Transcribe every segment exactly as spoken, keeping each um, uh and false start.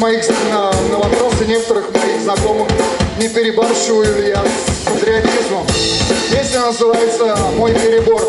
моих, на, на вопросы некоторых моих знакомых, не переборщую ли я с патриотизмом. Песня называется «Мой перебор».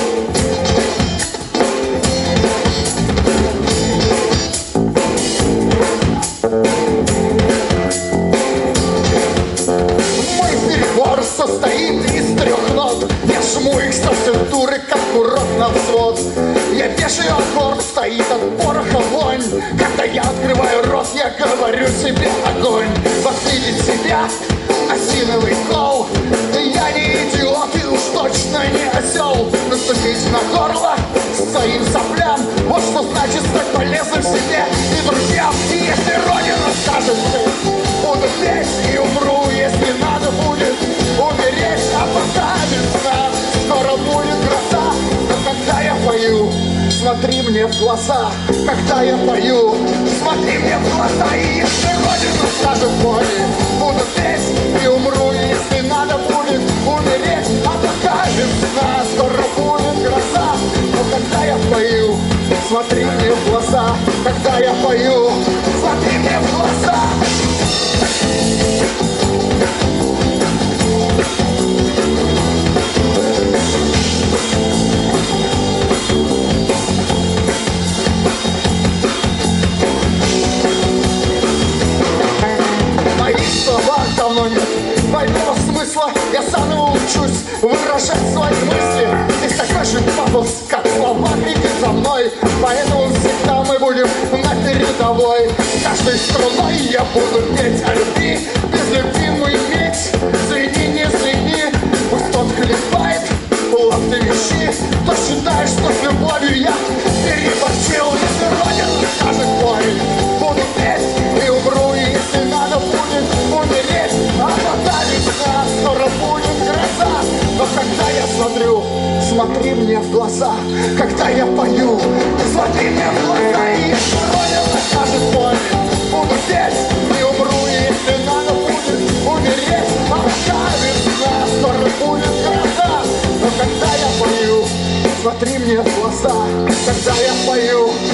Мой перебор состоит из трех нот. Я жму их со всей дуры, как урод на взвод. Я вешаю аккорд, стоит от пороха вонь. Когда я открываю рот, я говорю себе огонь. Восхитить себя, осиновый кол. Я не идиот и уж точно не осел. Наступить на горло своим соплям, вот что значит стать полезным себе и друзьям. И если Родина скажет, буду петь и умру, если надо будет умереть, а пока весна, скоро будет гроза. Но когда я пою, смотри мне в глаза. Когда я пою, смотри мне в глаза. И если Родина скажет, боли, буду петь и умру, если надо будет умереть, а пока весна, скоро будет гроза. Но когда я пою, смотри мне в глаза. Когда я пою, смотри мне в глаза. Моих словах давно нет двойного смысла. Я заново учусь выражать свои мысли. Здесь такой же пафос, как слова крики за мной. Поэтому всегда мы будем на передовой. Каждой струной я буду петь о любви. Без любви мы медь. Звени, не звени. Пусть тот хлебает лапты вещи. Кто считает, что с любовью я переборчил. Если Родина скажет, парень, буду петь и умру. И если надо будет умереть, а пока весна, скоро будет гроза. Но когда я смотрю, смотри мне в глаза. Когда я пою, смотри мне в глаза. И если Родина скажет, парень, буду петь и умру. И если надо будет умереть, а пока весна, скоро будет гроза. Но когда я пою, смотри мне в глаза. Когда я пою,